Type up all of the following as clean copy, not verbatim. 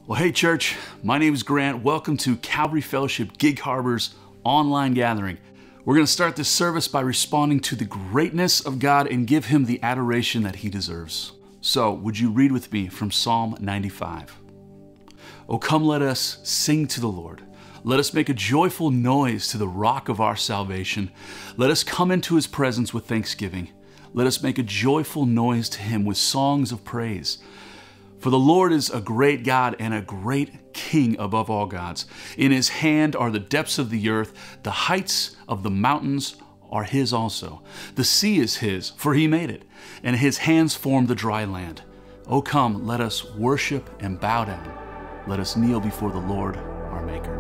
Well, hey church, my name is Grant. Welcome to Calvary Fellowship Gig Harbor's online gathering. We're going to start this service by responding to the greatness of God and give Him the adoration that He deserves. So, would you read with me from Psalm 95? Oh, come let us sing to the Lord. Let us make a joyful noise to the rock of our salvation. Let us come into His presence with thanksgiving. Let us make a joyful noise to Him with songs of praise. For the Lord is a great God and a great King above all gods. In His hand are the depths of the earth. The heights of the mountains are His also. The sea is His, for He made it, and His hands formed the dry land. O come, let us worship and bow down. Let us kneel before the Lord, our Maker.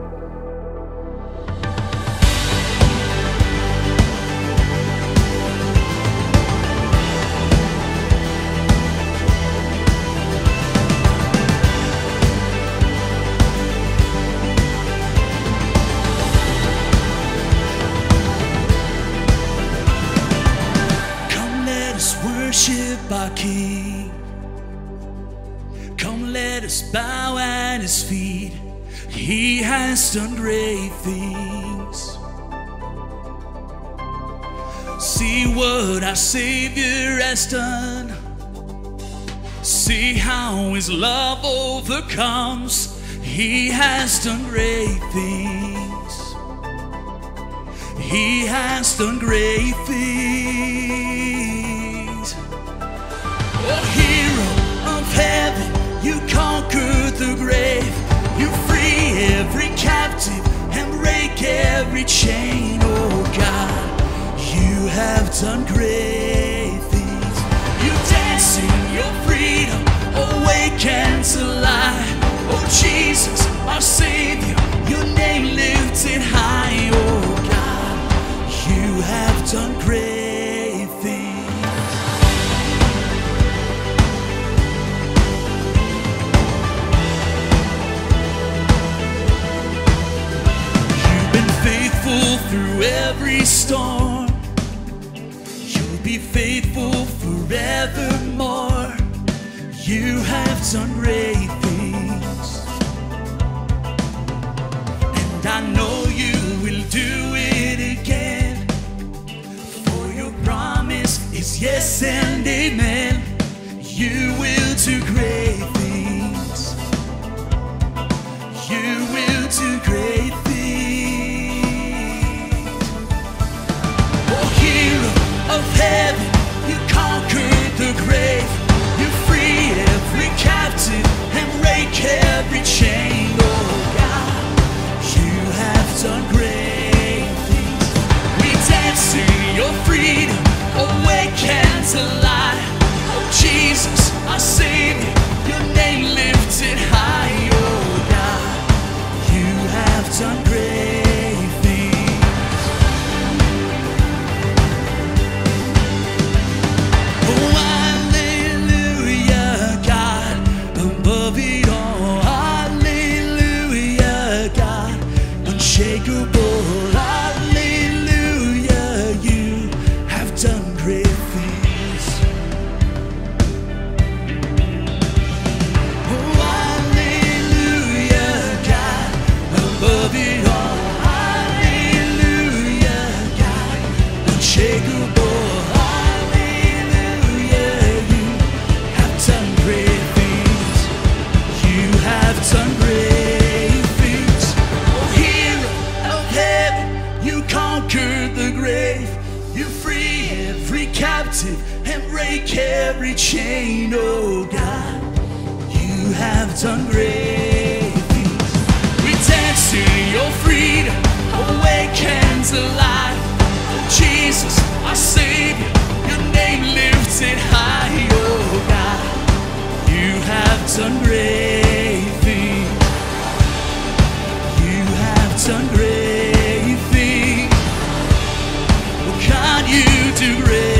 Worship our King. Come, let us bow at His feet. He has done great things. See what our Savior has done. See how His love overcomes. He has done great things. He has done great things. Oh, hero of heaven, you conquered the grave. You free every captive and break every chain. Oh God, you have done great things. You dance in your freedom, awaken to life. Oh Jesus, our Savior, your name lifted high. Oh God, you have done great things. Through every storm, you'll be faithful forevermore. You have done great things, and I know you will do it again. For your promise is yes and amen. You will do great things. You will do great things. Of heaven, you conquered the grave. You free every captive and break every chain. Oh God, you have done great things. We dance in your freedom, awaken to life. Oh Jesus, our Savior, your name lifted high. Oh God, you have done great. Every chain, oh God, you have done great things. We dance in your freedom, awaken to life. Oh Jesus, our Savior, your name lifted high. Oh God, you have done great things. You have done great things. Oh God, you do great things.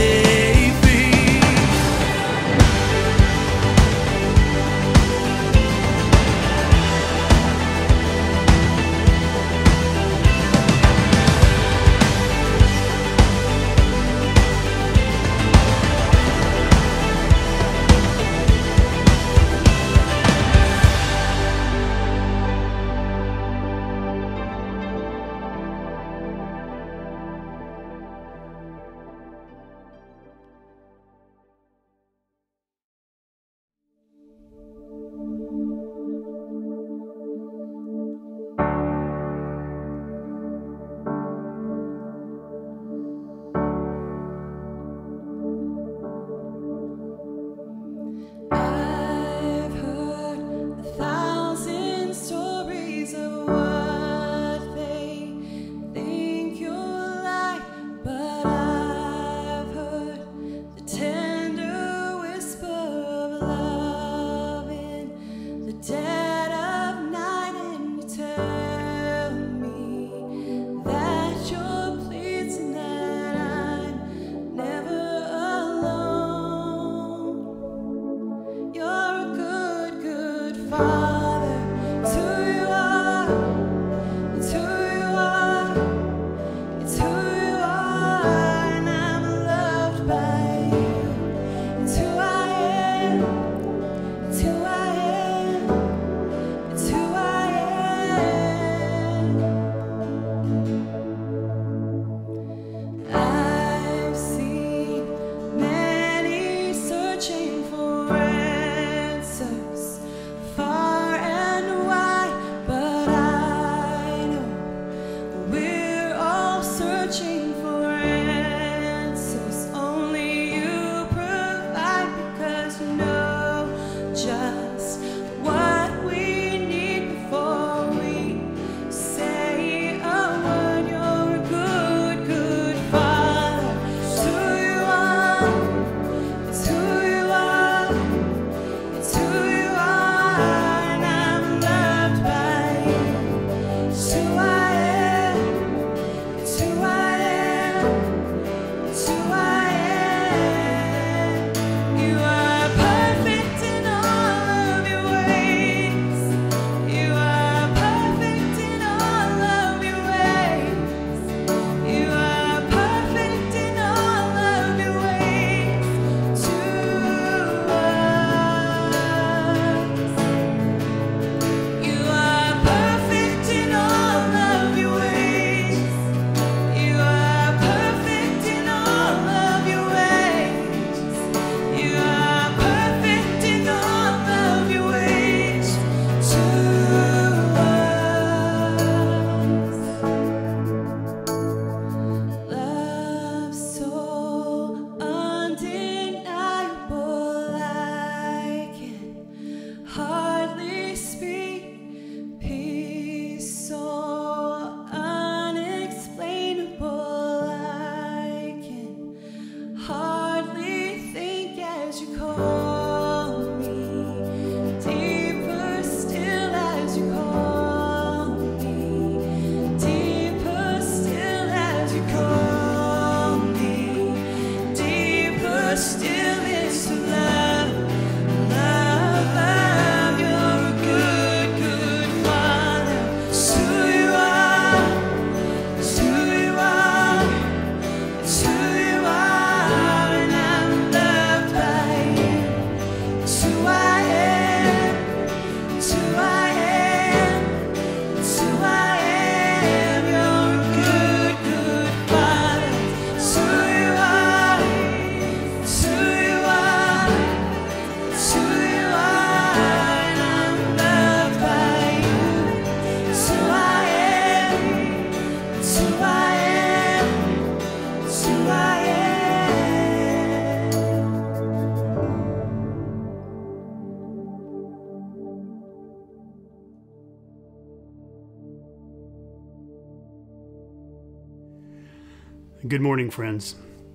Good morning, friends.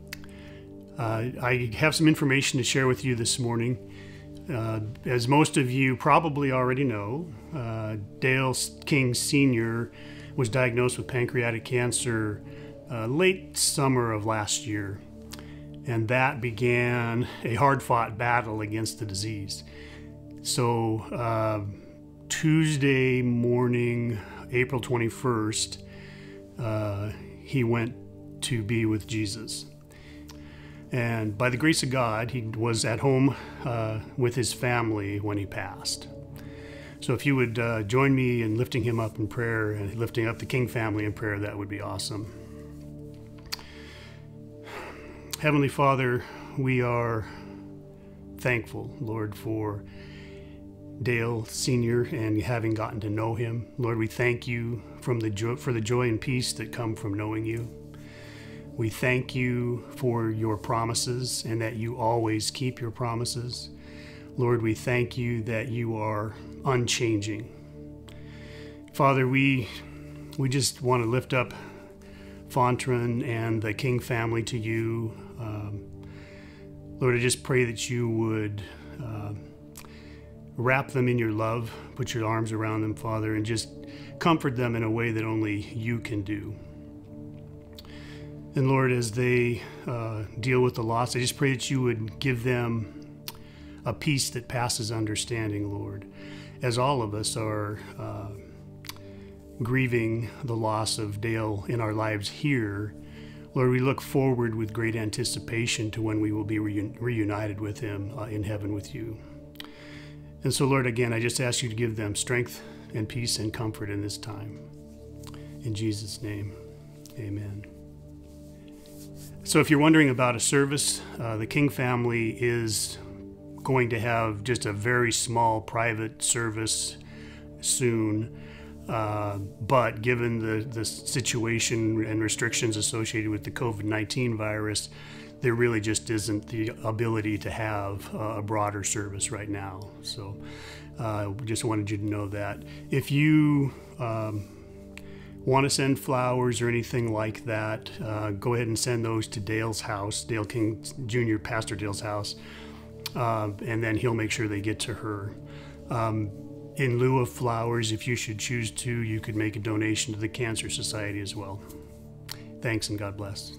I have some information to share with you this morning. As most of you probably already know, Dale King Sr. was diagnosed with pancreatic cancer late summer of last year, and that began a hard-fought battle against the disease. So Tuesday morning, April 21st, he went to be with Jesus. And by the grace of God, he was at home with his family when he passed. So if you would join me in lifting him up in prayer and lifting up the King family in prayer, that would be awesome. Heavenly Father, we are thankful, Lord, for Dale Sr. and having gotten to know him. Lord, we thank you for the joy and peace that come from knowing you. We thank you for your promises and that you always keep your promises. Lord, we thank you that you are unchanging. Father, we just want to lift up Fontran and the King family to you. Lord, I just pray that you would wrap them in your love, put your arms around them, Father, and just comfort them in a way that only you can do. And Lord, as they deal with the loss, I just pray that you would give them a peace that passes understanding, Lord, as all of us are grieving the loss of Dale in our lives here. Lord, we look forward with great anticipation to when we will be reunited with him in heaven with you. And so, Lord, again, I just ask you to give them strength and peace and comfort in this time. In Jesus' name, amen. So if you're wondering about a service, the King family is going to have just a very small private service soon. But given the situation and restrictions associated with the COVID-19 virus, there really just isn't the ability to have a broader service right now. So we just wanted you to know that. If you want to send flowers or anything like that, go ahead and send those to Dale's house, Dale King Jr., Pastor Dale's house, and then he'll make sure they get to her. In lieu of flowers, if you should choose to, you could make a donation to the Cancer Society as well. Thanks, and God bless.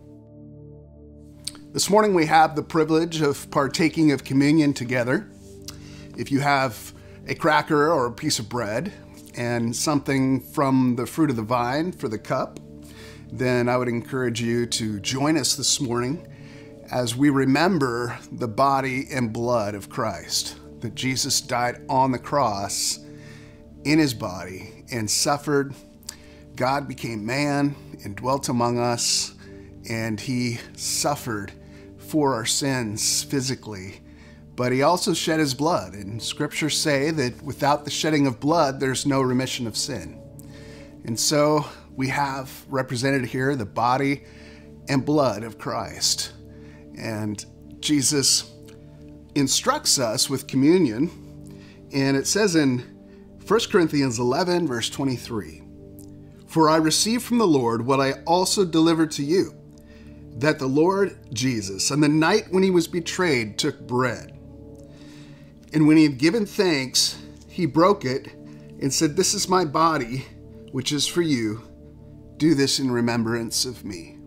This morning we have the privilege of partaking of communion together. If you have a cracker or a piece of bread and something from the fruit of the vine for the cup, then I would encourage you to join us this morning as we remember the body and blood of Christ, that Jesus died on the cross in his body and suffered. God became man and dwelt among us, and he suffered for our sins physically, but he also shed his blood. And scriptures say that without the shedding of blood, there's no remission of sin. And so we have represented here the body and blood of Christ. And Jesus instructs us with communion, and it says in 1 Corinthians 11, verse 23, "For I received from the Lord what I also delivered to you, that the Lord Jesus, on the night when he was betrayed, took bread. And when he had given thanks, he broke it and said, 'This is my body, which is for you. Do this in remembrance of me.'"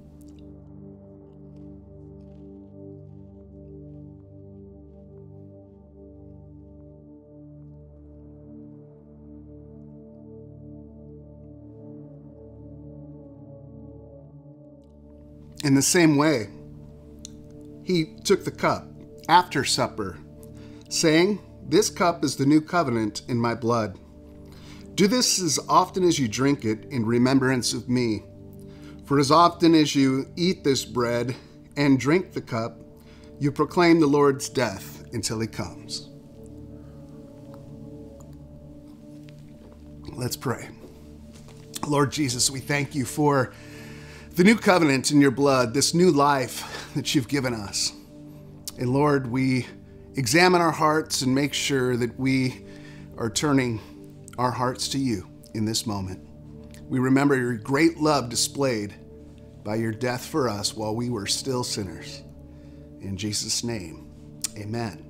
In the same way, he took the cup after supper, saying, "This cup is the new covenant in my blood. Do this as often as you drink it in remembrance of me. For as often as you eat this bread and drink the cup, you proclaim the Lord's death until he comes." Let's pray. Lord Jesus, we thank you for the new covenant in your blood, this new life that you've given us. And Lord, we examine our hearts and make sure that we are turning our hearts to you in this moment. We remember your great love displayed by your death for us while we were still sinners. In Jesus' name, amen.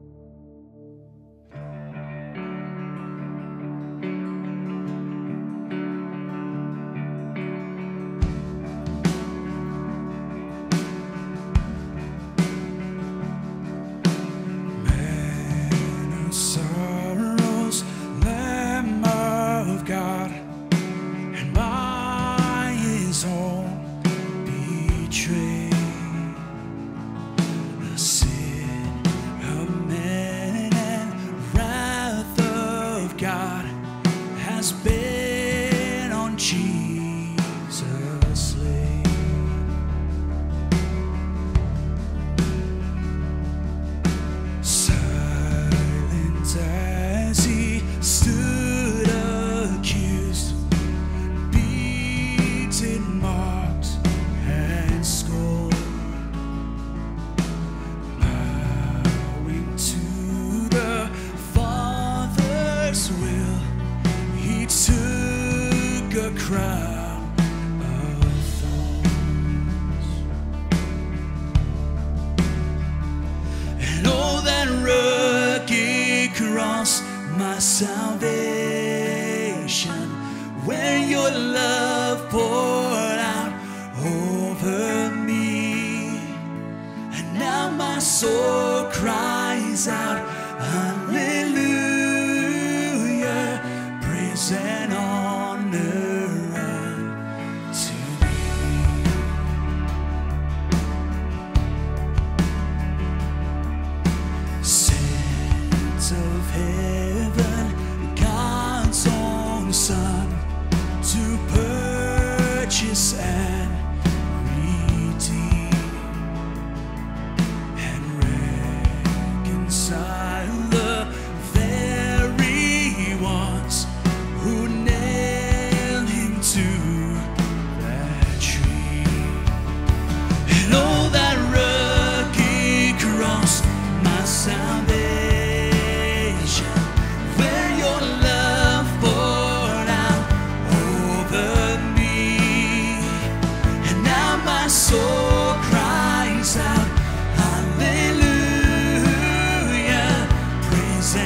My salvation, where your love poured out over me, and now my soul cries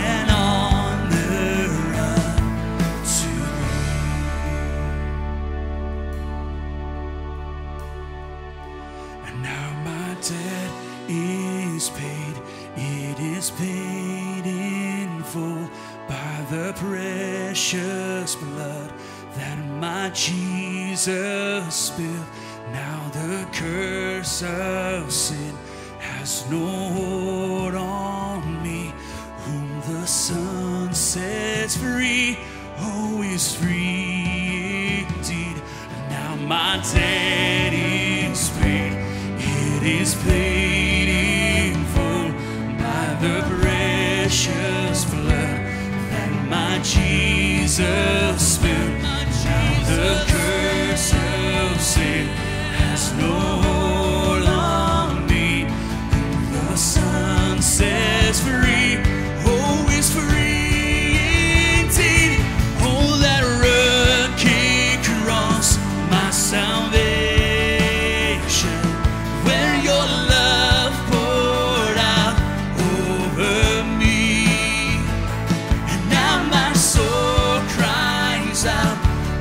and honor unto thee. And now my debt is paid, it is paid in full by the precious blood that my Jesus spilled. Now the curse of sin has no hold on me. Whom the Son sets free, oh, is free indeed. Now my debt is paid, it is paid in full by the precious blood that my Jesus spilled. Now the curse of sin has no hold on me. Whom the Son sets free, oh, is free indeed. Oh, that rugged cross, my salvation, where your love poured out over me. And now my soul cries out,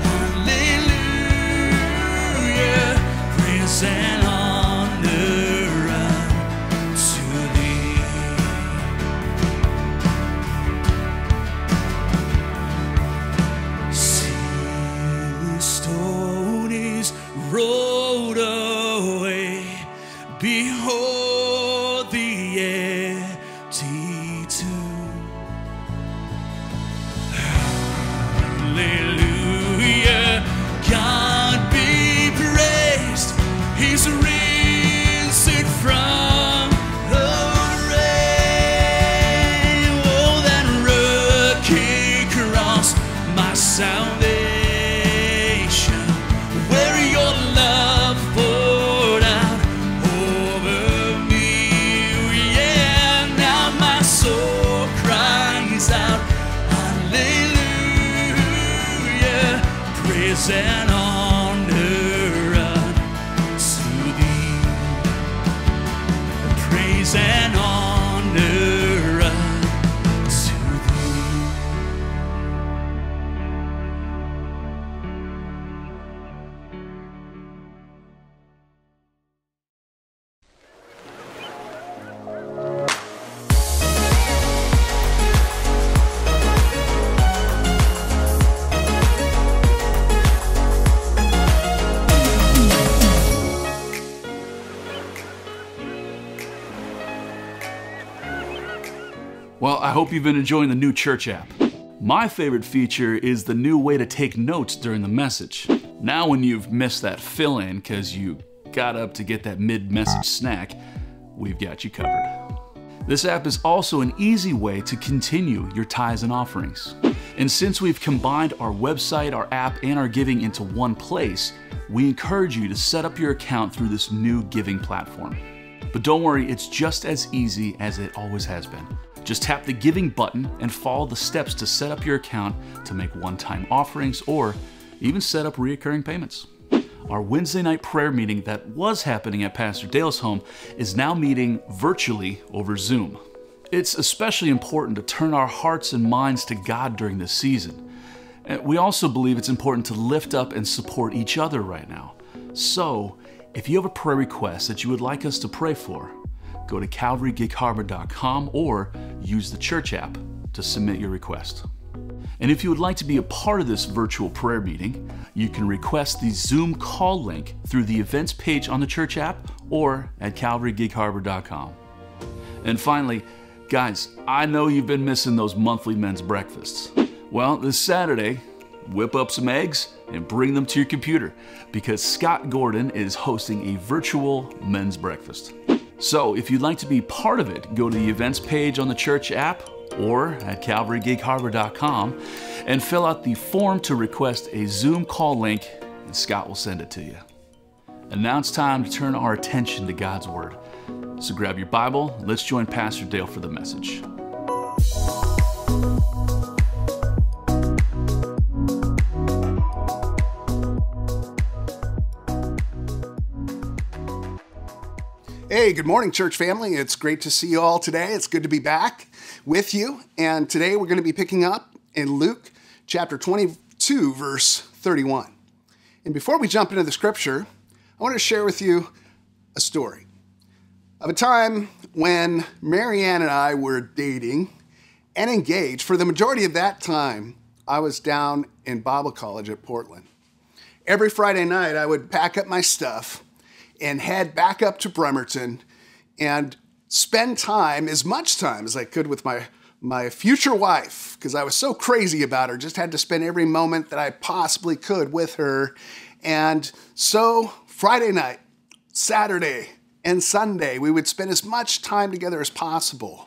hallelujah, praise and honor unto thee. See, the stone is rolled away, behold the empty tomb. Hallelujah, God be praised, He's risen from the grave. Oh, that rugged cross, my salvation, where your love poured out over me. Yeah, now my soul cries out, hallelujah, praise and honor unto thee. Praise and honor unto thee. Well, I hope you've been enjoying the new church app. My favorite feature is the new way to take notes during the message. Now when you've missed that fill-in because you got up to get that mid-message snack, we've got you covered. This app is also an easy way to continue your tithes and offerings. And since we've combined our website, our app, and our giving into one place, we encourage you to set up your account through this new giving platform. But don't worry, it's just as easy as it always has been. Just tap the giving button and follow the steps to set up your account to make one-time offerings or even set up recurring payments. Our Wednesday night prayer meeting that was happening at Pastor Dale's home is now meeting virtually over Zoom. It's especially important to turn our hearts and minds to God during this season. And we also believe it's important to lift up and support each other right now. So, if you have a prayer request that you would like us to pray for, go to calvarygigharbor.com or use the church app to submit your request. And if you would like to be a part of this virtual prayer meeting, you can request the Zoom call link through the events page on the church app or at calvarygigharbor.com. And finally, guys, I know you've been missing those monthly men's breakfasts. Well, this Saturday, whip up some eggs and bring them to your computer because Scott Gordon is hosting a virtual men's breakfast. So if you'd like to be part of it, go to the events page on the church app or at calvarygigharbor.com and fill out the form to request a Zoom call link, and Scott will send it to you. And now it's time to turn our attention to God's Word. So grab your Bible, let's join Pastor Dale for the message. Hey, good morning, church family. It's great to see you all today. It's good to be back. with you. And today we're going to be picking up in Luke chapter 22, verse 31. And before we jump into the scripture, I want to share with you a story of a time when Marianne and I were dating and engaged. For the majority of that time, I was down in Bible college at Portland. Every Friday night, I would pack up my stuff and head back up to Bremerton and spend time, as much time as I could, with my future wife, because I was so crazy about her. Just had to spend every moment that I possibly could with her. And so Friday night, Saturday, and Sunday, we would spend as much time together as possible.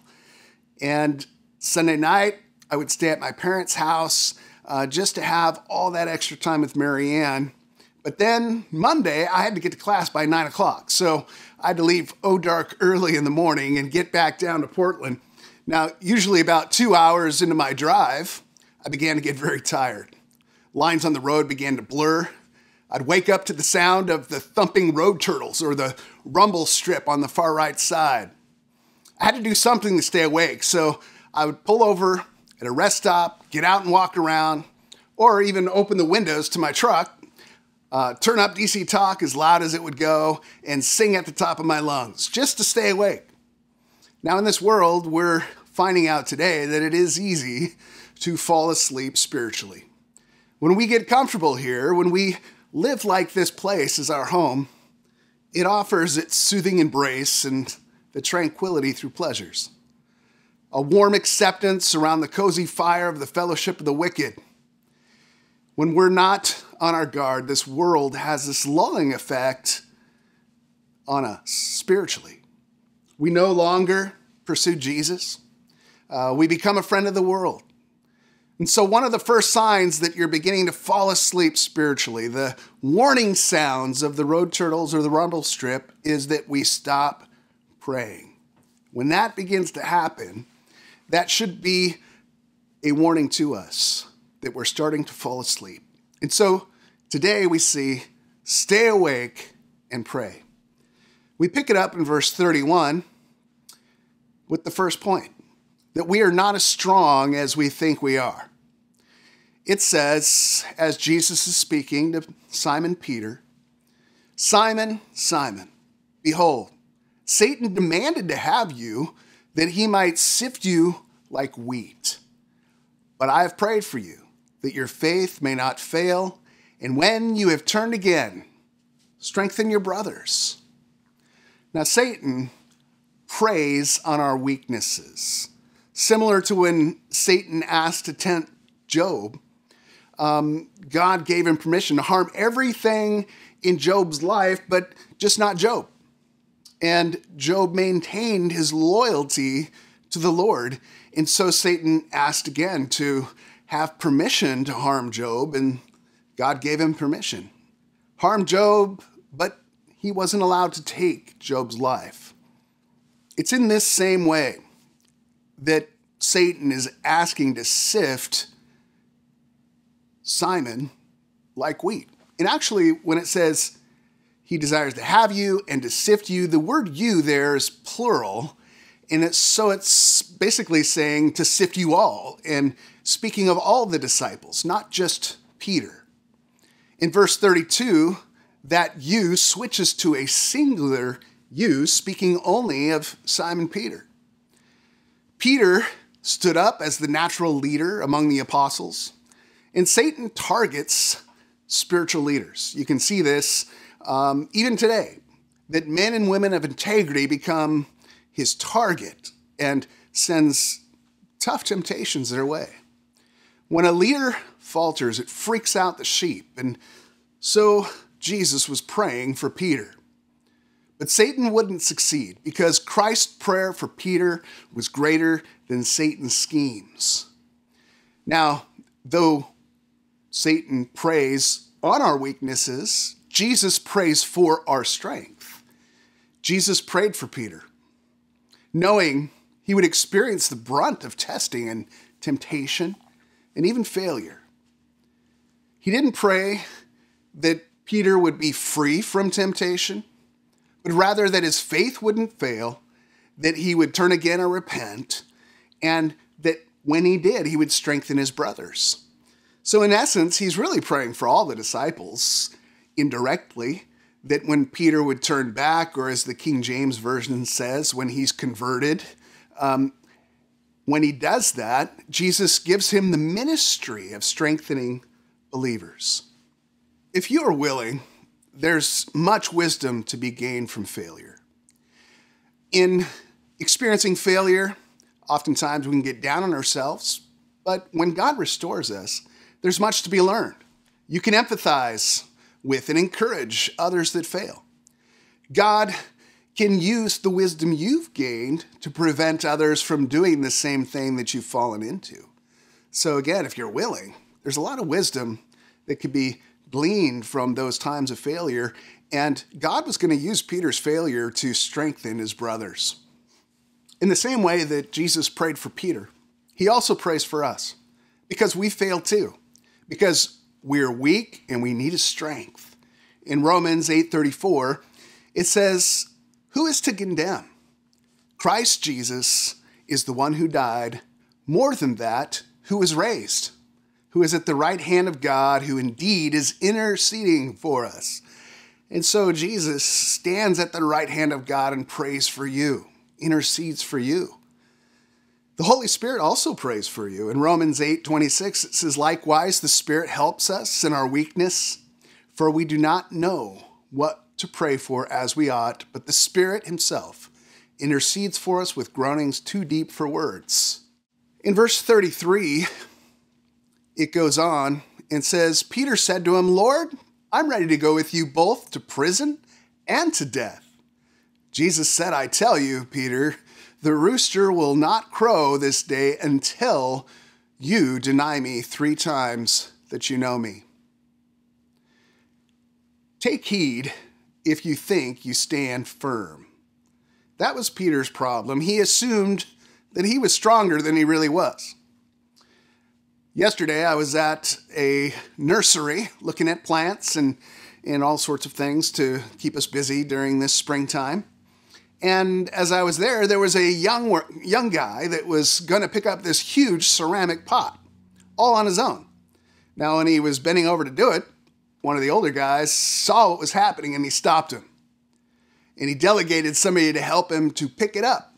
And Sunday night, I would stay at my parents' house just to have all that extra time with Marianne. But then Monday, I had to get to class by 9 o'clock. So I had to leave dark early in the morning and get back down to Portland. Now, usually about 2 hours into my drive, I began to get very tired. Lines on the road began to blur. I'd wake up to the sound of the thumping road turtles or the rumble strip on the far right side. I had to do something to stay awake, so I would pull over at a rest stop, get out and walk around, or even open the windows to my truck, turn up DC talk as loud as it would go, and sing at the top of my lungs, just to stay awake. Now, in this world, we're finding out today that it is easy to fall asleep spiritually. When we get comfortable here, when we live like this place is our home, it offers its soothing embrace and the tranquility through pleasures. A warm acceptance around the cozy fire of the fellowship of the wicked. When we're not on our guard, this world has this lulling effect on us spiritually. We no longer pursue Jesus. We become a friend of the world. And so one of the first signs that you're beginning to fall asleep spiritually, the warning sounds of the road turtles or the rumble strip, is that we stop praying. When that begins to happen, that should be a warning to us that we're starting to fall asleep. And so today we see, stay awake and pray. We pick it up in verse 31 with the first point, that we are not as strong as we think we are. It says, as Jesus is speaking to Simon Peter, "Simon, Simon, behold, Satan demanded to have you that he might sift you like wheat. But I have prayed for you, that your faith may not fail, and when you have turned again, strengthen your brothers." Now, Satan preys on our weaknesses. Similar to when Satan asked to tempt Job, God gave him permission to harm everything in Job's life, but just not Job. And Job maintained his loyalty to the Lord. And so Satan asked again to have permission to harm Job, and God gave him permission. Harm Job, but he wasn't allowed to take Job's life. It's in this same way that Satan is asking to sift Simon like wheat. And actually, when it says he desires to have you and to sift you, the word you there is plural. And it's basically saying to sift you all, and speaking of all the disciples, not just Peter. In verse 32, that you switches to a singular you, speaking only of Simon Peter. Peter stood up as the natural leader among the apostles, and Satan targets spiritual leaders. You can see this even today, that men and women of integrity become his target and sends tough temptations their way. When a leader falters, it freaks out the sheep. And so Jesus was praying for Peter. But Satan wouldn't succeed because Christ's prayer for Peter was greater than Satan's schemes. Now, though Satan preys on our weaknesses, Jesus prays for our strength. Jesus prayed for Peter, knowing he would experience the brunt of testing and temptation and even failure. He didn't pray that Peter would be free from temptation, but rather that his faith wouldn't fail, that he would turn again or repent, and that when he did, he would strengthen his brothers. So in essence, he's really praying for all the disciples indirectly, that when Peter would turn back, or as the King James Version says, when he's converted, when he does that, Jesus gives him the ministry of strengthening believers. If you are willing, there's much wisdom to be gained from failure. In experiencing failure, oftentimes we can get down on ourselves, but when God restores us, there's much to be learned. You can empathize with and encourage others that fail. God can use the wisdom you've gained to prevent others from doing the same thing that you've fallen into. So again, if you're willing, there's a lot of wisdom that could be gleaned from those times of failure, and God was going to use Peter's failure to strengthen his brothers. In the same way that Jesus prayed for Peter, he also prays for us, because we fail too, because we're weak and we need his strength. In Romans 8:34, it says, "Who is to condemn? Christ Jesus is the one who died, more than that, who was raised, who is at the right hand of God, who indeed is interceding for us." And so Jesus stands at the right hand of God and prays for you, intercedes for you. The Holy Spirit also prays for you. In Romans 8:26, it says, "Likewise, the Spirit helps us in our weakness, for we do not know what to pray for as we ought, but the Spirit himself intercedes for us with groanings too deep for words." In verse 33, it goes on and says, "Peter said to him, 'Lord, I'm ready to go with you both to prison and to death.' Jesus said, 'I tell you, Peter, the rooster will not crow this day until you deny me 3 times that you know me.'" Take heed if you think you stand firm. That was Peter's problem. He assumed that he was stronger than he really was. Yesterday, I was at a nursery looking at plants and all sorts of things to keep us busy during this springtime. And as I was there, there was a young guy that was going to pick up this huge ceramic pot, all on his own. Now, when he was bending over to do it, one of the older guys saw what was happening and he stopped him. And he delegated somebody to help him to pick it up.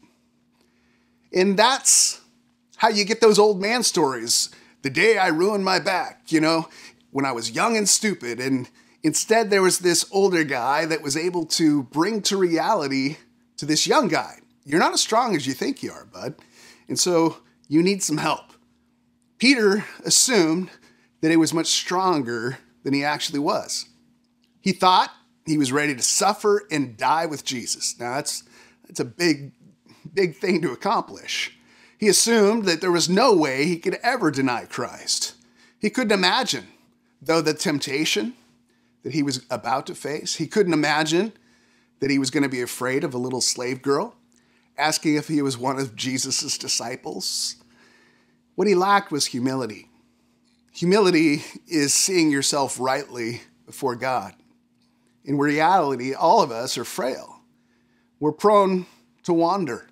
And that's how you get those old man stories. The day I ruined my back, when I was young and stupid. And instead, there was this older guy that was able to bring to reality to this young guy, "You're not as strong as you think you are, bud. And so you need some help." Peter assumed that he was much stronger than he actually was. He thought he was ready to suffer and die with Jesus. Now, that's a big thing to accomplish. He assumed that there was no way he could ever deny Christ. He couldn't imagine, though, the temptation that he was about to face. He couldn't imagine that he was going to be afraid of a little slave girl, asking if he was one of Jesus' disciples. What he lacked was humility. Humility is seeing yourself rightly before God. In reality, all of us are frail. We're prone to wander.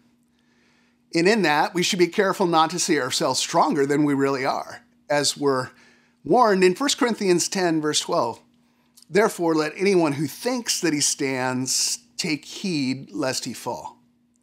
And in that, we should be careful not to see ourselves stronger than we really are, as we're warned in 1 Corinthians 10, verse 12. "Therefore, let anyone who thinks that he stands take heed lest he fall.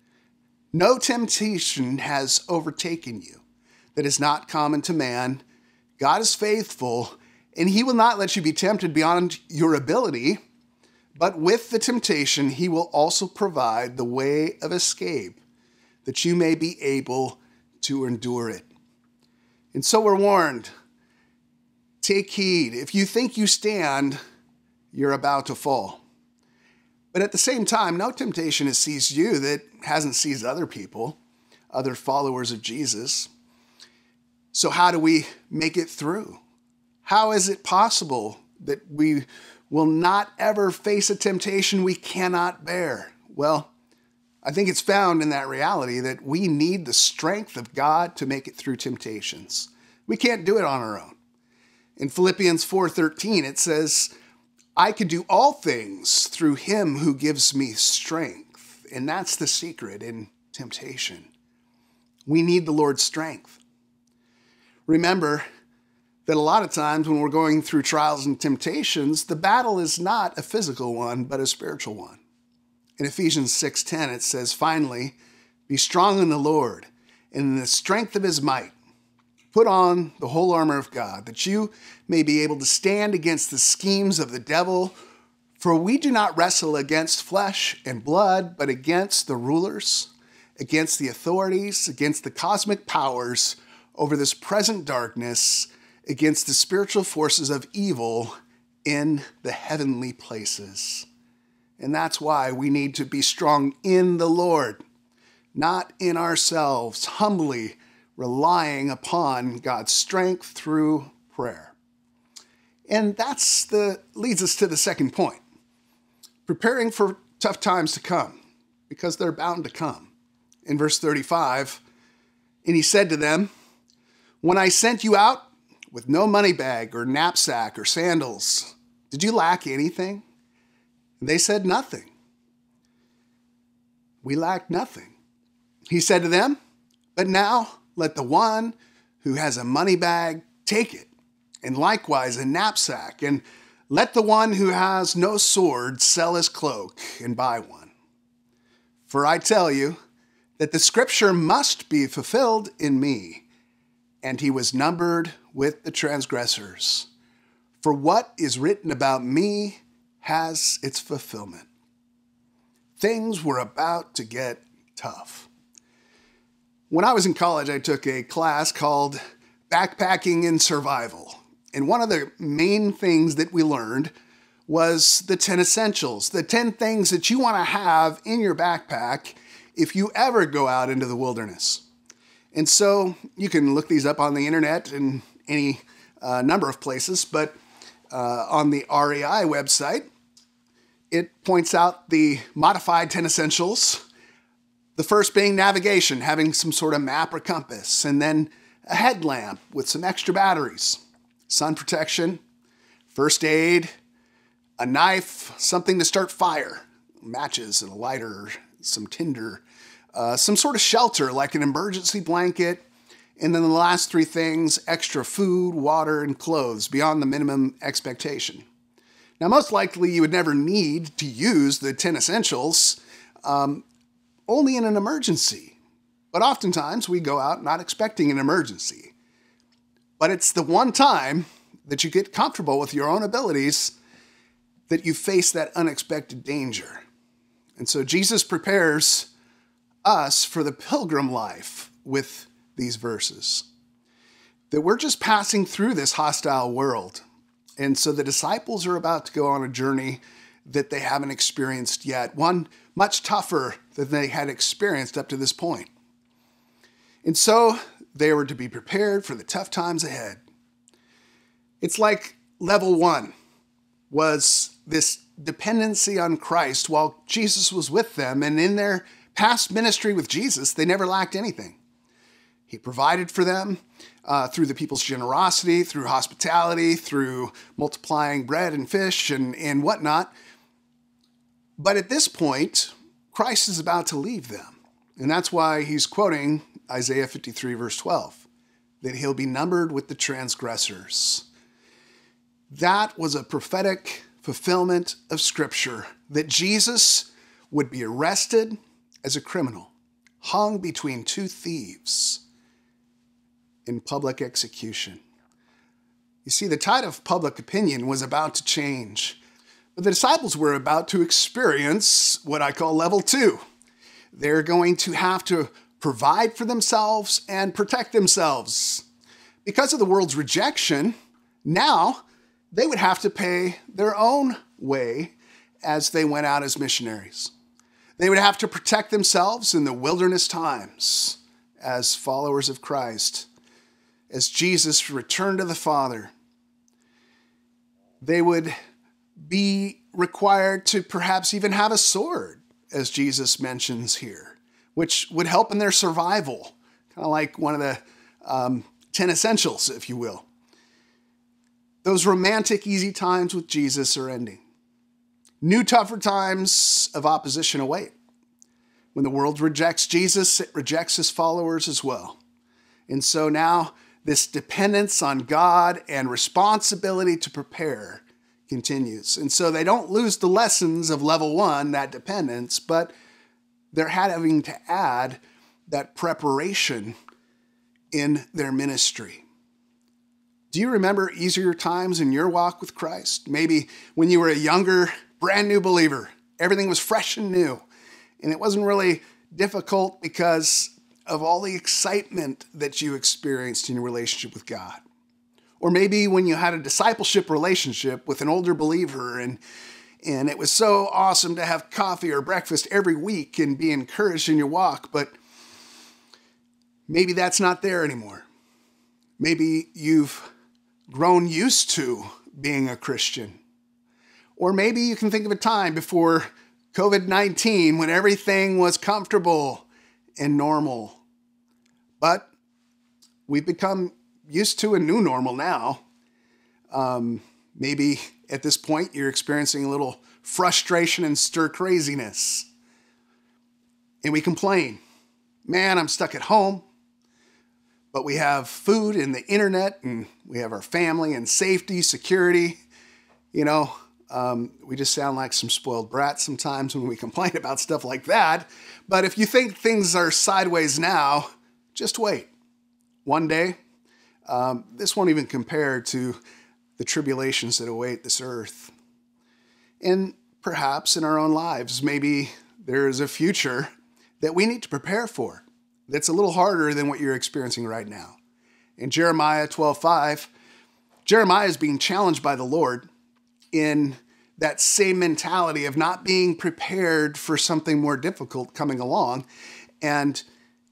No temptation has overtaken you that is not common to man. God is faithful, and he will not let you be tempted beyond your ability, but with the temptation, he will also provide the way of escape, that you may be able to endure it." And so we're warned, take heed. If you think you stand, you're about to fall. But at the same time, no temptation has seized you that hasn't seized other people, other followers of Jesus. So how do we make it through? How is it possible that we will not ever face a temptation we cannot bear? Well, I think it's found in that reality that we need the strength of God to make it through temptations. We can't do it on our own. In Philippians 4:13, it says, "I can do all things through him who gives me strength." And that's the secret in temptation. We need the Lord's strength. Remember that a lot of times when we're going through trials and temptations, the battle is not a physical one, but a spiritual one. In Ephesians 6:10, it says, "Finally, be strong in the Lord and in the strength of his might. Put on the whole armor of God, that you may be able to stand against the schemes of the devil. For we do not wrestle against flesh and blood, but against the rulers, against the authorities, against the cosmic powers over this present darkness, against the spiritual forces of evil in the heavenly places." And that's why we need to be strong in the Lord, not in ourselves, humbly relying upon God's strength through prayer. And leads us to the second point. Preparing for tough times to come, because they're bound to come. In verse 35, "And he said to them, 'When I sent you out with no money bag or knapsack or sandals, did you lack anything?' And they said, 'Nothing.' 'We lacked nothing.' He said to them, 'But now let the one who has a money bag take it, and likewise a knapsack, and let the one who has no sword sell his cloak and buy one. For I tell you that the scripture must be fulfilled in me.' And he was numbered with the transgressors. For what is written about me has its fulfillment." Things were about to get tough. When I was in college, I took a class called Backpacking in Survival. And one of the main things that we learned was the 10 essentials, the 10 things that you want to have in your backpack if you ever go out into the wilderness. And so you can look these up on the internet in any number of places, but on the REI website, it points out the modified 10 essentials. The first being navigation, having some sort of map or compass, and then a headlamp with some extra batteries, sun protection, first aid, a knife, something to start fire, matches and a lighter, some tinder, some sort of shelter like an emergency blanket, and then the last three things, extra food, water, and clothes beyond the minimum expectation. Now, most likely you would never need to use the 10 essentials, only in an emergency. But oftentimes we go out not expecting an emergency. But it's the one time that you get comfortable with your own abilities that you face that unexpected danger. And so Jesus prepares us for the pilgrim life with these verses. That we're just passing through this hostile world. And so the disciples are about to go on a journey that they haven't experienced yet, one much tougher than they had experienced up to this point. And so they were to be prepared for the tough times ahead. It's like level one was this dependency on Christ while Jesus was with them, and in their past ministry with Jesus, they never lacked anything. He provided for them through the people's generosity, through hospitality, through multiplying bread and fish and whatnot. But at this point, Christ is about to leave them. And that's why he's quoting Isaiah 53, verse 12, that he'll be numbered with the transgressors. That was a prophetic fulfillment of Scripture, that Jesus would be arrested as a criminal, hung between two thieves in public execution. You see, the tide of public opinion was about to change, but the disciples were about to experience what I call level two. They're going to have to provide for themselves and protect themselves. Because of the world's rejection, now they would have to pay their own way as they went out as missionaries. They would have to protect themselves in the wilderness times as followers of Christ. As Jesus returned to the Father, they would be required to perhaps even have a sword, as Jesus mentions here, which would help in their survival, kind of like one of the 10 essentials, if you will. Those romantic, easy times with Jesus are ending. New, tougher times of opposition await. When the world rejects Jesus, it rejects his followers as well. And so now this dependence on God and responsibility to prepare continues. And so they don't lose the lessons of level 1, that dependence, but they're having to add that preparation in their ministry. Do you remember easier times in your walk with Christ? Maybe when you were a younger, brand new believer, everything was fresh and new, and it wasn't really difficult because of all the excitement that you experienced in your relationship with God. Or maybe when you had a discipleship relationship with an older believer and it was so awesome to have coffee or breakfast every week and be encouraged in your walk, but maybe that's not there anymore. Maybe you've grown used to being a Christian. Or maybe you can think of a time before COVID-19 when everything was comfortable and normal. But we've become used to a new normal now. Maybe at this point you're experiencing a little frustration and stir craziness. And we complain, man, I'm stuck at home. But we have food and the internet, and we have our family and safety, security. You know, we just sound like some spoiled brats sometimes when we complain about stuff like that. But if you think things are sideways now, just wait. One day, this won't even compare to the tribulations that await this earth. And perhaps in our own lives, maybe there is a future that we need to prepare for that's a little harder than what you're experiencing right now. In Jeremiah 12:5, Jeremiah is being challenged by the Lord in that same mentality of not being prepared for something more difficult coming along. And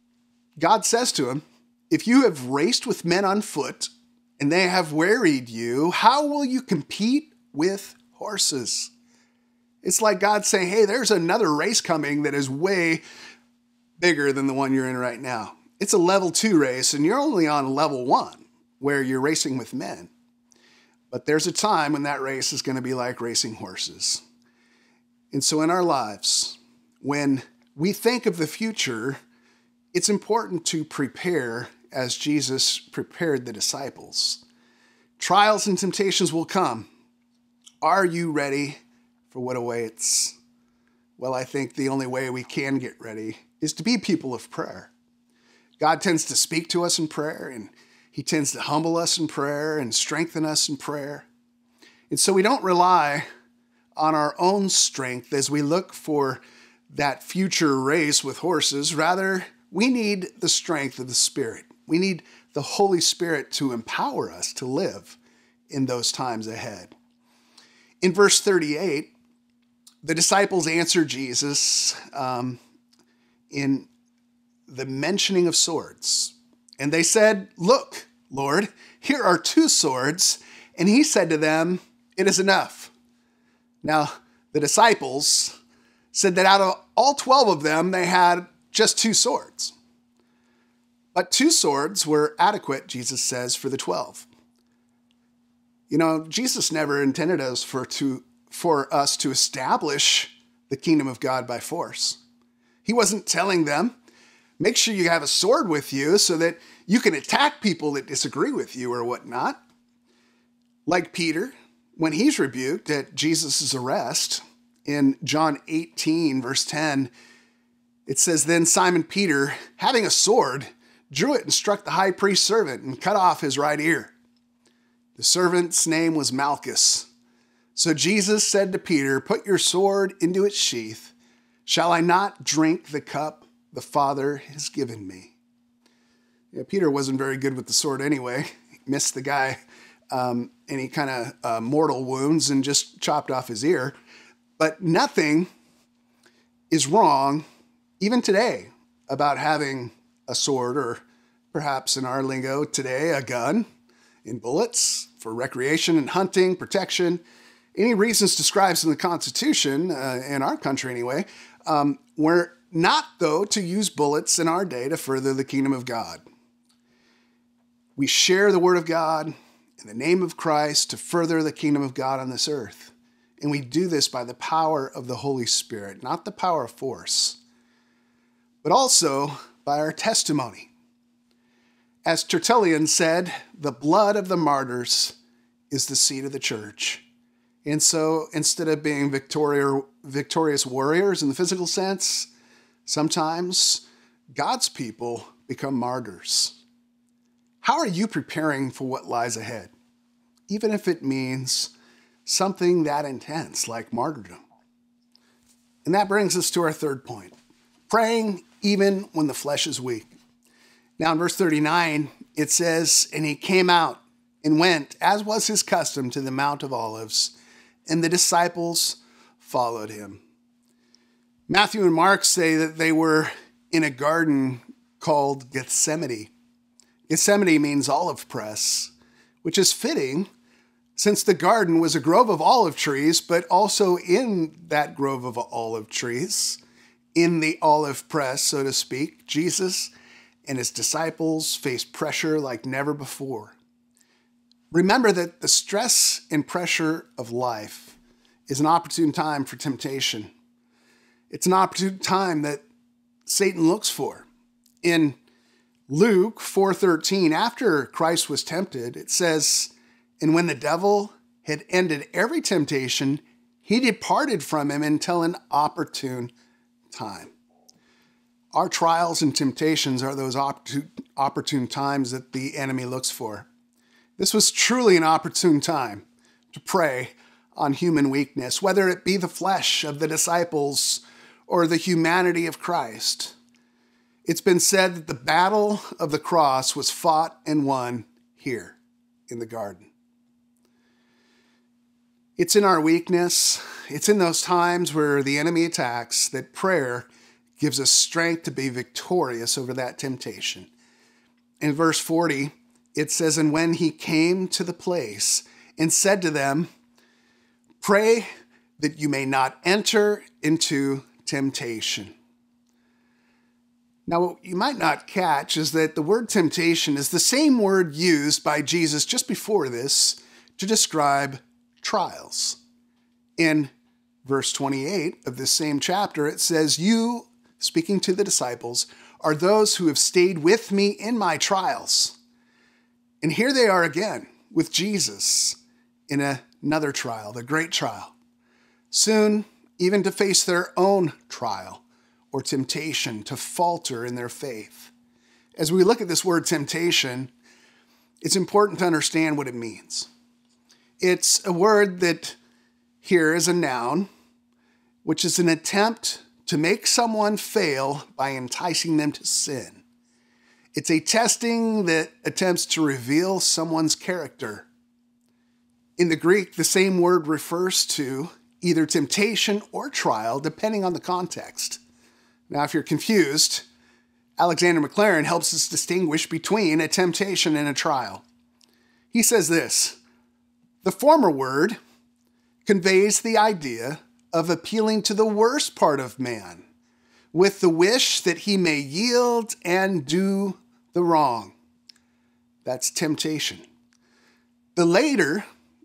God says to him, if you have raced with men on foot and they have wearied you, how will you compete with horses? It's like God saying, hey, there's another race coming that is way bigger than the one you're in right now. It's a level 2 race, and you're only on level 1, where you're racing with men. But there's a time when that race is going to be like racing horses. And so in our lives, when we think of the future, it's important to prepare as Jesus prepared the disciples. Trials and temptations will come. Are you ready for what awaits? Well, I think the only way we can get ready is to be people of prayer. God tends to speak to us in prayer, and he tends to humble us in prayer and strengthen us in prayer. And so we don't rely on our own strength as we look for that future race with horses. Rather, we need the strength of the Spirit. We need the Holy Spirit to empower us to live in those times ahead. In verse 38, the disciples answer Jesus in the mentioning of swords. And they said, look, Lord, here are 2 swords. And he said to them, it is enough. Now, the disciples said that out of all 12 of them, they had just 2 swords. But 2 swords were adequate, Jesus says, for the 12. You know, Jesus never intended us for us to establish the kingdom of God by force. He wasn't telling them, make sure you have a sword with you so that you can attack people that disagree with you or whatnot. Like Peter, when he's rebuked at Jesus' arrest in John 18, verse 10, it says, then Simon Peter, having a sword, drew it and struck the high priest's servant and cut off his right ear. The servant's name was Malchus. So Jesus said to Peter, put your sword into its sheath. Shall I not drink the cup the Father has given me? Yeah, Peter wasn't very good with the sword anyway. He missed the guy any kind of mortal wounds and just chopped off his ear. But nothing is wrong, even today, about having a sword, or perhaps in our lingo today, a gun and bullets for recreation and hunting, protection. Any reasons described in the Constitution, in our country anyway, we're not, though, to use bullets in our day to further the kingdom of God. We share the word of God in the name of Christ to further the kingdom of God on this earth. And we do this by the power of the Holy Spirit, not the power of force. but also by our testimony. As Tertullian said, the blood of the martyrs is the seed of the church. And so instead of being victorious warriors in the physical sense, sometimes God's people become martyrs. How are you preparing for what lies ahead, even if it means something that intense like martyrdom? And that brings us to our third point, praying even when the flesh is weak. Now in verse 39, it says, "And he came out and went, as was his custom, to the Mount of Olives, and the disciples followed him." Matthew and Mark say that they were in a garden called Gethsemane. Gethsemane means olive press, which is fitting since the garden was a grove of olive trees, but also in that grove of olive trees, in the olive press, so to speak, Jesus and his disciples faced pressure like never before. Remember that the stress and pressure of life is an opportune time for temptation. It's an opportune time that Satan looks for. In Luke 4:13, after Christ was tempted, it says, "And when the devil had ended every temptation, he departed from him until an opportune time." Our trials and temptations are those opportune times that the enemy looks for. This was truly an opportune time to prey on human weakness, whether it be the flesh of the disciples or the humanity of Christ. It's been said that the battle of the cross was fought and won here in the garden. It's in our weakness, it's in those times where the enemy attacks that prayer gives us strength to be victorious over that temptation. In verse 40, it says, "And when he came to the place and said to them, 'Pray that you may not enter into temptation.'" Now, what you might not catch is that the word temptation is the same word used by Jesus just before this to describe trials. In verse 28 of this same chapter, it says, "You," speaking to the disciples, "are those who have stayed with me in my trials." And here they are again with Jesus in another trial, the great trial, soon even to face their own trial or temptation, to falter in their faith. As we look at this word temptation, it's important to understand what it means. It's a word that here is a noun, which is an attempt to make someone fail by enticing them to sin. It's a testing that attempts to reveal someone's character. In the Greek, the same word refers to either temptation or trial, depending on the context. Now, if you're confused, Alexander McLaren helps us distinguish between a temptation and a trial. He says this: "The former word conveys the idea of appealing to the worst part of man with the wish that he may yield and do the wrong. That's temptation. The latter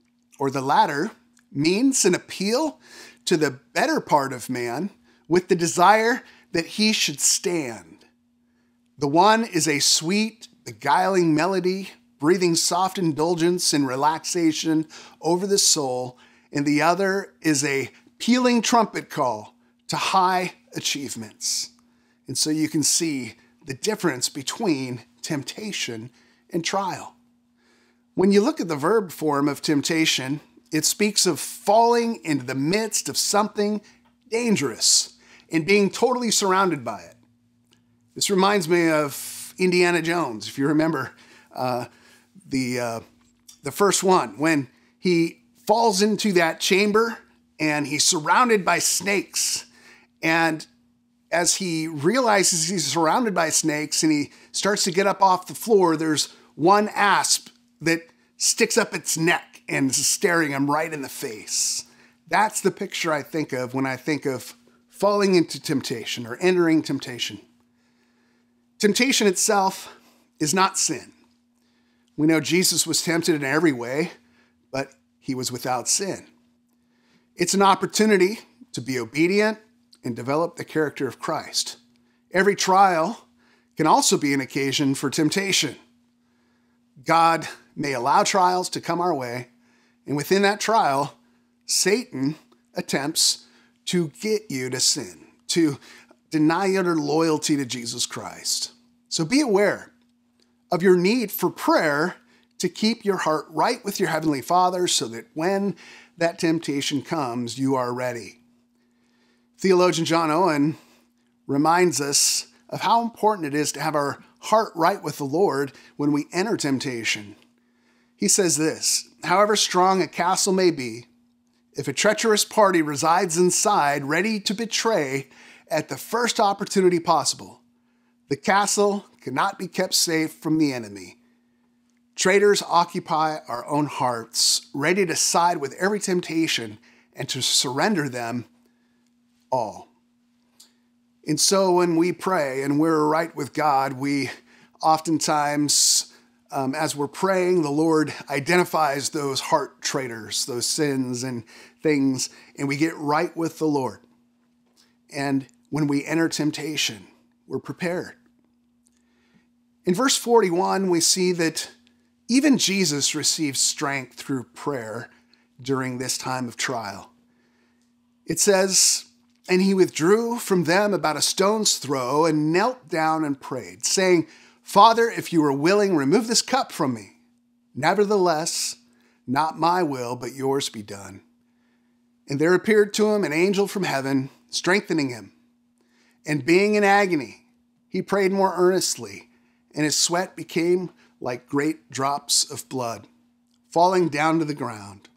means an appeal to the better part of man with the desire that he should stand. The one is a sweet, beguiling melody, breathing soft indulgence and relaxation over the soul, and the other is a pealing trumpet call to high achievements." And so you can see the difference between temptation and trial. When you look at the verb form of temptation, it speaks of falling into the midst of something dangerous and being totally surrounded by it. This reminds me of Indiana Jones, if you remember the first one, when he falls into that chamber and he's surrounded by snakes. And as he realizes he's surrounded by snakes and he starts to get up off the floor, there's one asp that sticks up its neck and is staring him right in the face. That's the picture I think of when I think of falling into temptation or entering temptation. Temptation itself is not sin. We know Jesus was tempted in every way, but he was without sin. It's an opportunity to be obedient and develop the character of Christ. Every trial can also be an occasion for temptation. God may allow trials to come our way, and within that trial, Satan attempts to get you to sin, to deny your loyalty to Jesus Christ. So be aware of your need for prayer to keep your heart right with your Heavenly Father so that when that temptation comes, you are ready. Theologian John Owen reminds us of how important it is to have our heart right with the Lord when we enter temptation. He says this, however strong a castle may be, if a treacherous party resides inside, ready to betray at the first opportunity possible, the castle cannot be kept safe from the enemy. Traitors occupy our own hearts, ready to side with every temptation and to surrender them all. And so when we pray and we're right with God, we oftentimes, as we're praying, the Lord identifies those heart traitors, those sins and things, and we get right with the Lord. And when we enter temptation, we're prepared. In verse 41, we see that even Jesus receives strength through prayer during this time of trial. It says, and he withdrew from them about a stone's throw and knelt down and prayed, saying, Father, if you are willing, remove this cup from me. Nevertheless, not my will, but yours be done. And there appeared to him an angel from heaven, strengthening him. And being in agony, he prayed more earnestly, and his sweat became like great drops of blood, falling down to the ground.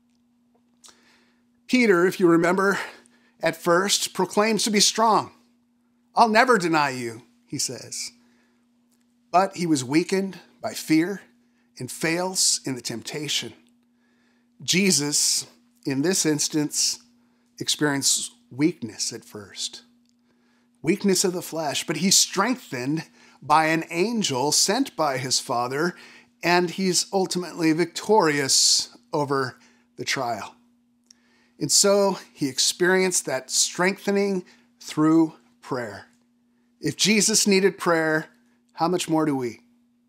Peter, if you remember, at first proclaims to be strong. I'll never deny you, he says. But he was weakened by fear and fails in the temptation. Jesus, in this instance, experienced weakness at first. Weakness of the flesh, but he's strengthened by an angel sent by his Father, and he's ultimately victorious over the trial. And so he experienced that strengthening through prayer. If Jesus needed prayer, how much more do we?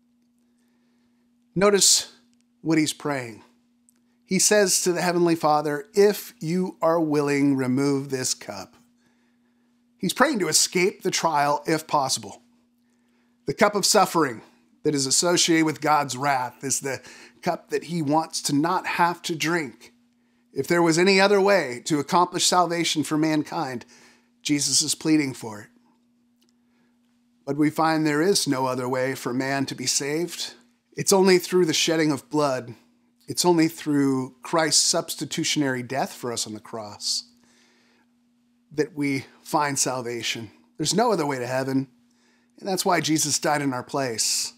Notice what he's praying. He says to the Heavenly Father, if you are willing, remove this cup. He's praying to escape the trial if possible. The cup of suffering that is associated with God's wrath is the cup that he wants to not have to drink. If there was any other way to accomplish salvation for mankind, Jesus is pleading for it. But we find there is no other way for man to be saved. It's only through the shedding of blood. It's only through Christ's substitutionary death for us on the cross that we find salvation. There's no other way to heaven, and that's why Jesus died in our place.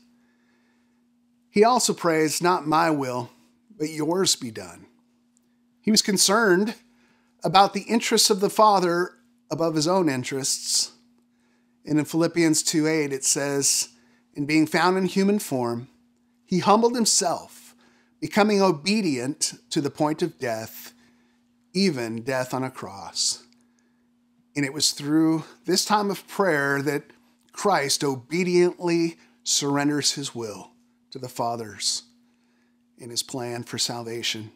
He also prays, not my will, but yours be done. He was concerned about the interests of the Father above his own interests. And in Philippians 2:8, it says, in being found in human form, he humbled himself, becoming obedient to the point of death, even death on a cross. And it was through this time of prayer that Christ obediently surrenders his will to the Father's in his plan for salvation.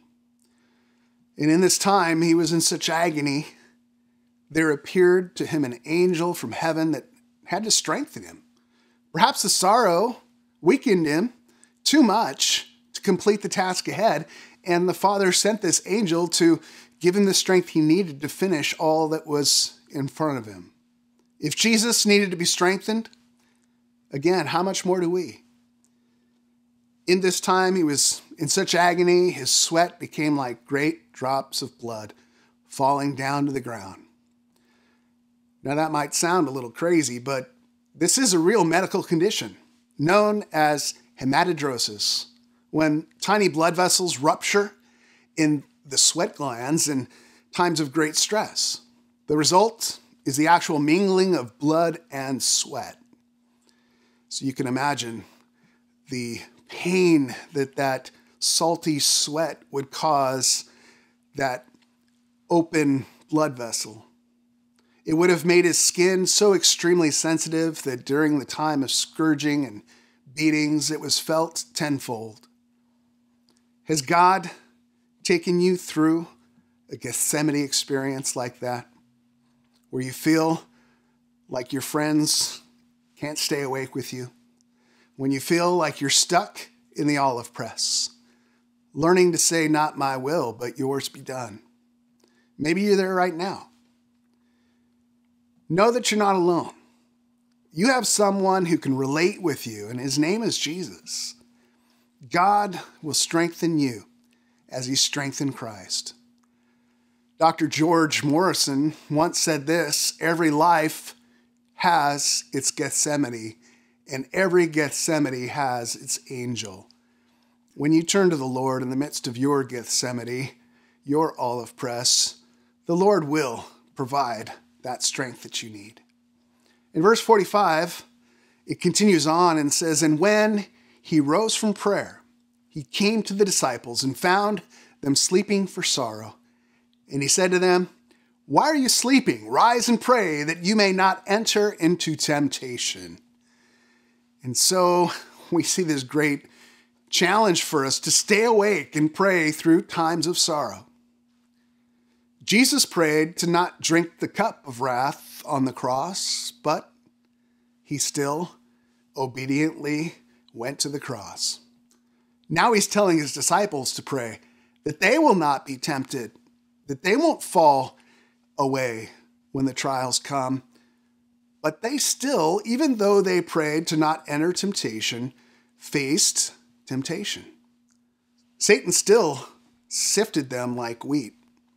And in this time, he was in such agony, there appeared to him an angel from heaven that had to strengthen him. Perhaps the sorrow weakened him too much to complete the task ahead, and the Father sent this angel to give him the strength he needed to finish all that was in front of him. If Jesus needed to be strengthened, again, how much more do we? In this time, he was in such agony, his sweat became like great drops of blood falling down to the ground. Now, that might sound a little crazy, but this is a real medical condition known as hematidrosis, when tiny blood vessels rupture in the sweat glands in times of great stress. The result is the actual mingling of blood and sweat. So you can imagine the pain that salty sweat would cause that open blood vessel. It would have made his skin so extremely sensitive that during the time of scourging and beatings, it was felt tenfold. Has God taken you through a Gethsemane experience like that, where you feel like your friends can't stay awake with you, when you feel like you're stuck in the olive press, learning to say, not my will, but yours be done? Maybe you're there right now. Know that you're not alone. You have someone who can relate with you, and his name is Jesus. God will strengthen you as he strengthened Christ. Dr. George Morrison once said this: every life has its Gethsemane, and every Gethsemane has its angel. When you turn to the Lord in the midst of your Gethsemane, your olive press, the Lord will provide that strength that you need. In verse 45, it continues on and says, and when he rose from prayer, he came to the disciples and found them sleeping for sorrow. And he said to them, why are you sleeping? Rise and pray that you may not enter into temptation. And so we see this great challenge for us to stay awake and pray through times of sorrow. Jesus prayed to not drink the cup of wrath on the cross, but he still obediently went to the cross. Now he's telling his disciples to pray that they will not be tempted, that they won't fall away when the trials come. But they still, even though they prayed to not enter temptation, faced temptation. Satan still sifted them like wheat.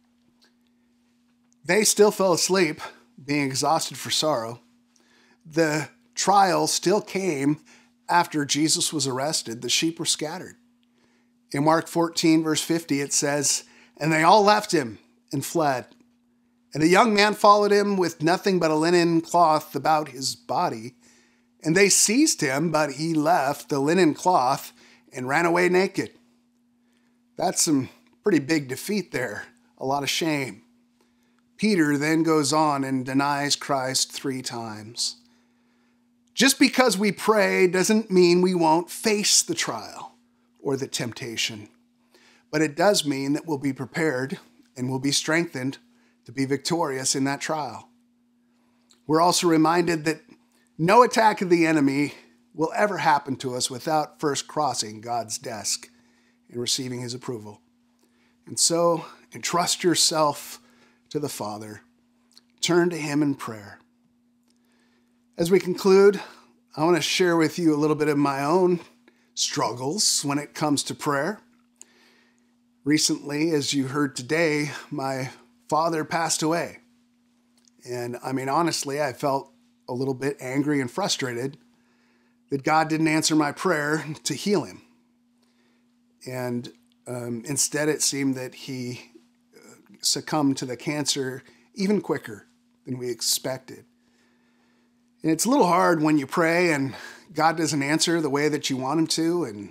They still fell asleep, being exhausted for sorrow. The trial still came after Jesus was arrested. The sheep were scattered. In Mark 14, verse 50, it says, and they all left him and fled. And a young man followed him with nothing but a linen cloth about his body. And they seized him, but he left the linen cloth and ran away naked. That's some pretty big defeat there. A lot of shame. Peter then goes on and denies Christ 3 times. Just because we pray doesn't mean we won't face the trial or the temptation. But it does mean that we'll be prepared and we'll be strengthened to be victorious in that trial. We're also reminded that no attack of the enemy will ever happen to us without first crossing God's desk and receiving his approval. And so, entrust yourself to the Father. Turn to him in prayer. As we conclude, I want to share with you a little bit of my own struggles when it comes to prayer. Recently, as you heard today, my father passed away. And I mean, honestly, I felt a little bit angry and frustrated that God didn't answer my prayer to heal him. And instead, it seemed that he succumbed to the cancer even quicker than we expected. And it's a little hard when you pray and God doesn't answer the way that you want him to. And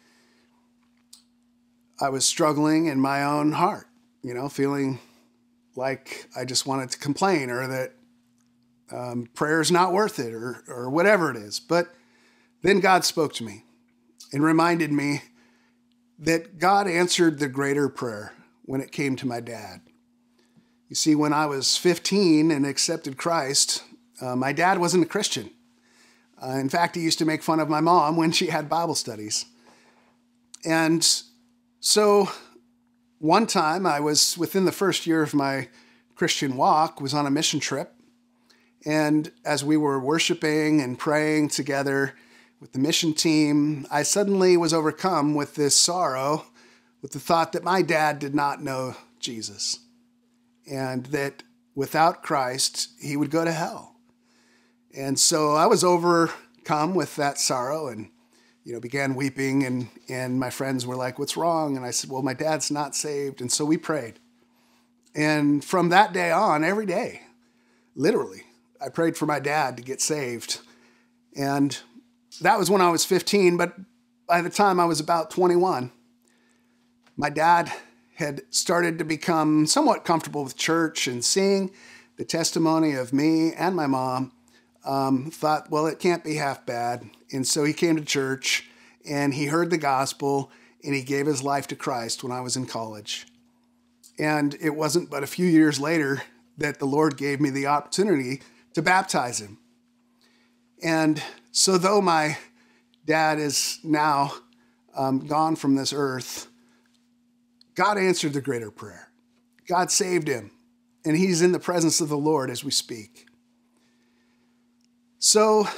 I was struggling in my own heart, feeling like I just wanted to complain or that prayer's not worth it or whatever it is. But then God spoke to me and reminded me that God answered the greater prayer when it came to my dad. You see, when I was 15 and accepted Christ, my dad wasn't a Christian. In fact, he used to make fun of my mom when she had Bible studies. And so one time I was within the first year of my Christian walk, was on a mission trip. And as we were worshiping and praying together with the mission team, I suddenly was overcome with this sorrow, with the thought that my dad did not know Jesus and that without Christ, he would go to hell. And so I was overcome with that sorrow and, began weeping and my friends were like, what's wrong? And I said, well, my dad's not saved. And so we prayed. And from that day on, every day, literally, I prayed for my dad to get saved. And that was when I was 15, but by the time I was about 21, my dad had started to become somewhat comfortable with church and seeing the testimony of me and my mom, thought, well, it can't be half bad. And so he came to church and he heard the gospel and he gave his life to Christ when I was in college. And it wasn't but a few years later that the Lord gave me the opportunity to baptize him. And so though my dad is now gone from this earth, God answered the greater prayer. God saved him, and he's in the presence of the Lord as we speak. So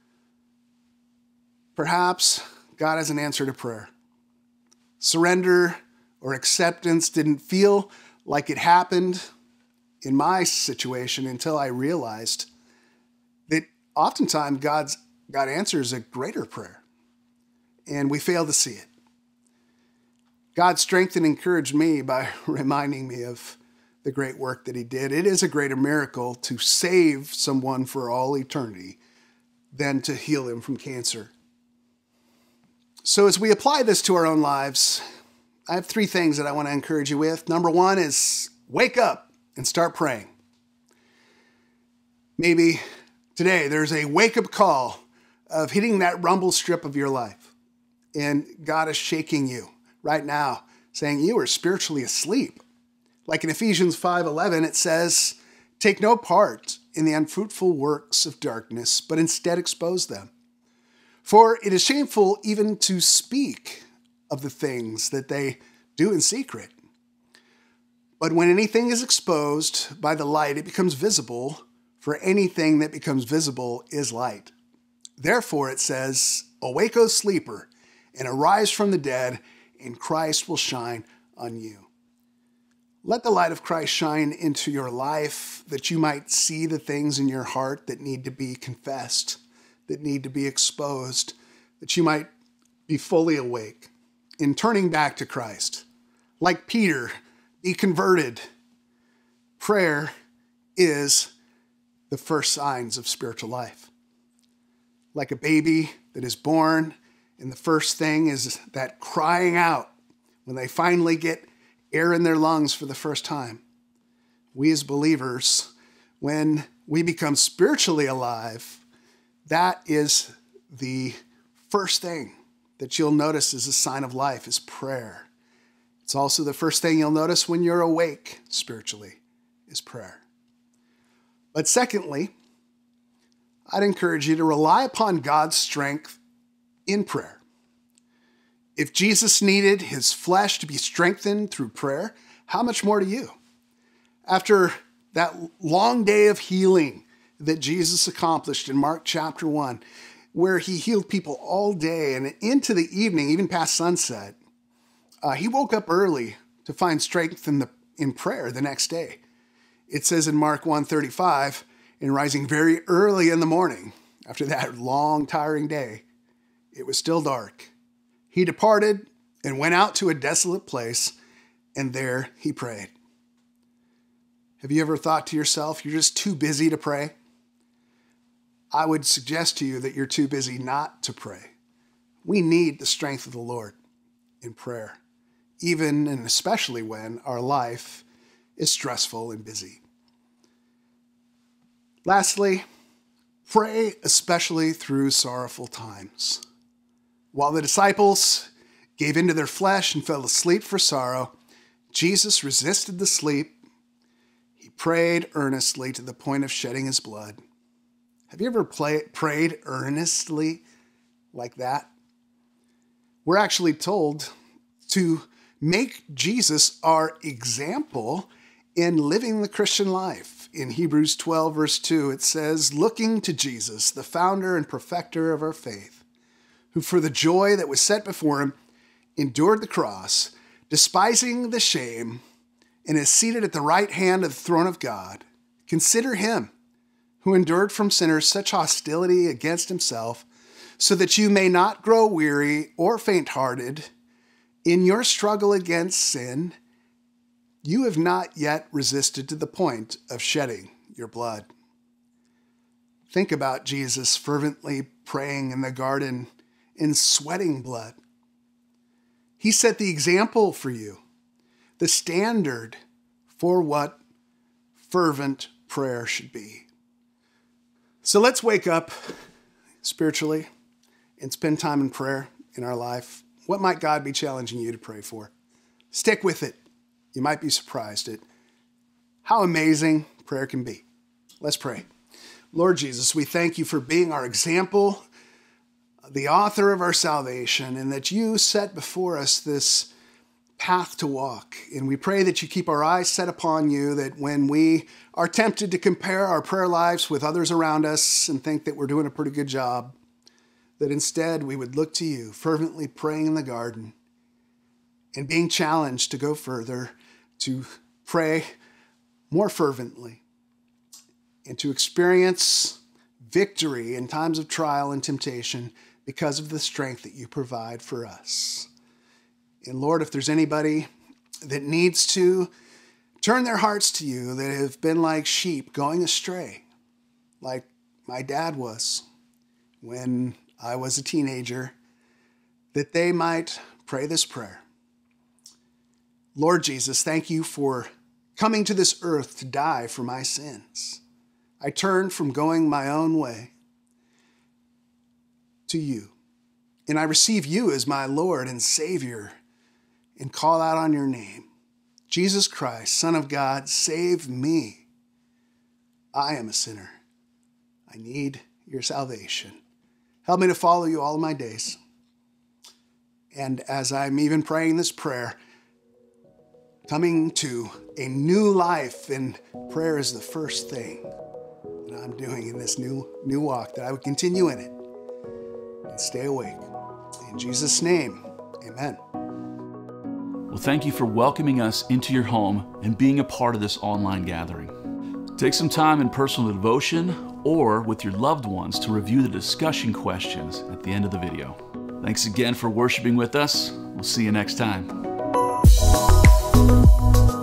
perhaps God has an answer to prayer. Surrender or acceptance didn't feel like it happened in my situation until I realized that oftentimes God answers a greater prayer, and we fail to see it. God strengthened and encouraged me by reminding me of the great work that he did. It is a greater miracle to save someone for all eternity than to heal him from cancer. So as we apply this to our own lives, I have 3 things that I want to encourage you with. Number 1 is wake up and start praying. Maybe today there's a wake-up call of hitting that rumble strip of your life, and God is shaking you right now, saying you are spiritually asleep. Like in Ephesians 5:11, it says, take no part in the unfruitful works of darkness, but instead expose them. For it is shameful even to speak of the things that they do in secret. But when anything is exposed by the light, it becomes visible, for anything that becomes visible is light. Therefore it says, awake, O sleeper, and arise from the dead, and Christ will shine on you. Let the light of Christ shine into your life that you might see the things in your heart that need to be confessed, that need to be exposed, that you might be fully awake in turning back to Christ. Like Peter, be converted. Prayer is the first signs of spiritual life. Like a baby that is born, and the first thing is that crying out when they finally get air in their lungs for the first time. We as believers, when we become spiritually alive, that is the first thing that you'll notice as a sign of life is prayer. It's also the first thing you'll notice when you're awake spiritually is prayer. But secondly, I'd encourage you to rely upon God's strength in prayer. If Jesus needed his flesh to be strengthened through prayer, how much more do you? After that long day of healing that Jesus accomplished in Mark chapter 1, where he healed people all day and into the evening, even past sunset, he woke up early to find strength in prayer the next day. It says in Mark 1:35, in rising very early in the morning, after that long, tiring day, it was still dark. He departed and went out to a desolate place, and there he prayed. Have you ever thought to yourself, you're just too busy to pray? I would suggest to you that you're too busy not to pray. We need the strength of the Lord in prayer, even and especially when our life is stressful and busy. Lastly, pray especially through sorrowful times. While the disciples gave into their flesh and fell asleep for sorrow, Jesus resisted the sleep. He prayed earnestly to the point of shedding his blood. Have you ever prayed earnestly like that? We're actually told to make Jesus our example in living the Christian life. In Hebrews 12, verse 2, it says, looking to Jesus, the founder and perfecter of our faith, who for the joy that was set before him endured the cross, despising the shame, and is seated at the right hand of the throne of God. Consider him who endured from sinners such hostility against himself, so that you may not grow weary or faint-hearted in your struggle against sin. You have not yet resisted to the point of shedding your blood. Think about Jesus fervently praying in the garden and sweating blood. He set the example for you, the standard for what fervent prayer should be. So let's wake up spiritually and spend time in prayer in our life. What might God be challenging you to pray for? Stick with it. You might be surprised at how amazing prayer can be. Let's pray. Lord Jesus, we thank you for being our example, the author of our salvation, and that you set before us this path to walk. And we pray that you keep our eyes set upon you, that when we are tempted to compare our prayer lives with others around us and think that we're doing a pretty good job, that instead we would look to you, fervently praying in the garden and being challenged to go further, to pray more fervently, and to experience victory in times of trial and temptation because of the strength that you provide for us. And Lord, if there's anybody that needs to turn their hearts to you, that have been like sheep going astray, like my dad was when I was a teenager, that they might pray this prayer. Lord Jesus, thank you for coming to this earth to die for my sins. I turn from going my own way to you, and I receive you as my Lord and Savior and call out on your name. Jesus Christ, Son of God, save me. I am a sinner. I need your salvation. Help me to follow you all of my days. And as I'm even praying this prayer, coming to a new life, and prayer is the first thing that I'm doing in this new walk, that I would continue in it and stay awake. In Jesus' name, amen. Well, thank you for welcoming us into your home and being a part of this online gathering. Take some time in personal devotion or with your loved ones to review the discussion questions at the end of the video. Thanks again for worshiping with us. We'll see you next time.